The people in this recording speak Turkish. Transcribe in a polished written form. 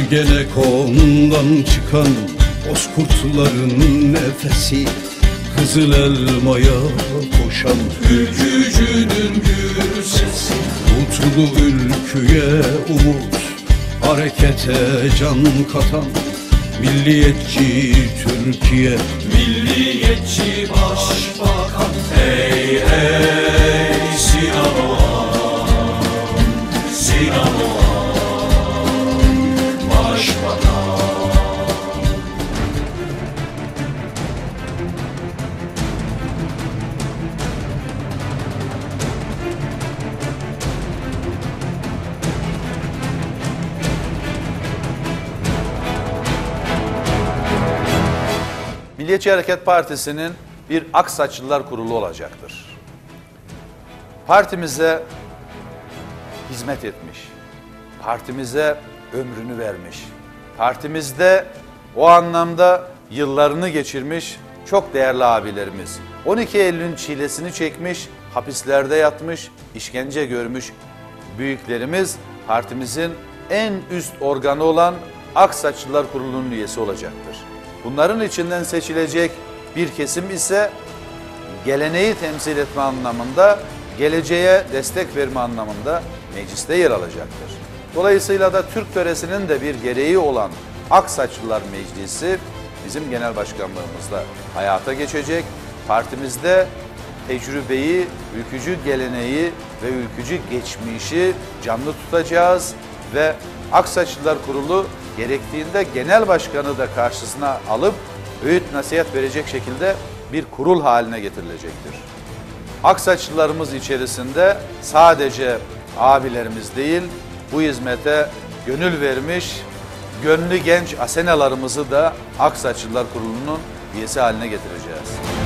Ergenekon'dan çıkan bozkurtların nefesi, kızıl elmaya koşan ülkücünün gür sesi. Mutlu ülküye umut, harekete can katan milliyetçi Türkiye, milliyetçi başbakan. Hey hey Sinan Oğan, Sinan Oğan başbakan. Milliyetçi Hareket Partisi'nin bir Aksaçlılar Kurulu olacaktır. Partimize hizmet etmiş, partimize ömrünü vermiş, partimizde o anlamda yıllarını geçirmiş çok değerli abilerimiz. 12 Eylül'ün çilesini çekmiş, hapislerde yatmış, işkence görmüş büyüklerimiz partimizin en üst organı olan Aksaçlılar Kurulu'nun üyesi olacaktır. Bunların içinden seçilecek bir kesim ise geleneği temsil etme anlamında, geleceğe destek verme anlamında mecliste yer alacaktır. Dolayısıyla da Türk töresinin de bir gereği olan Aksaçlılar Meclisi bizim genel başkanlığımızla hayata geçecek. Partimizde tecrübeyi, ülkücü geleneği ve ülkücü geçmişi canlı tutacağız ve Aksaçlılar Kurulu gerektiğinde genel başkanı da karşısına alıp öğüt nasihat verecek şekilde bir kurul haline getirilecektir. Aksaçlılarımız içerisinde sadece abilerimiz değil, bu hizmete gönül vermiş, gönlü genç asenalarımızı da Aksaçlılar Kurulu'nun üyesi haline getireceğiz.